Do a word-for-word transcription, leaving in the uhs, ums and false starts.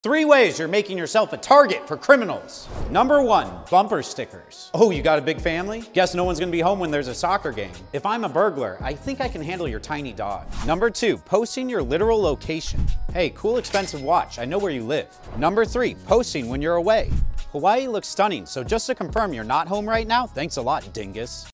Three ways you're making yourself a target for criminals. Number one, bumper stickers. Oh, you got a big family? Guess no one's gonna be home when there's a soccer game. If I'm a burglar, I think I can handle your tiny dog. Number two, posting your literal location. Hey, cool expensive watch, I know where you live. Number three, posting when you're away. Hawaii looks stunning, so just to confirm you're not home right now, thanks a lot, dingus.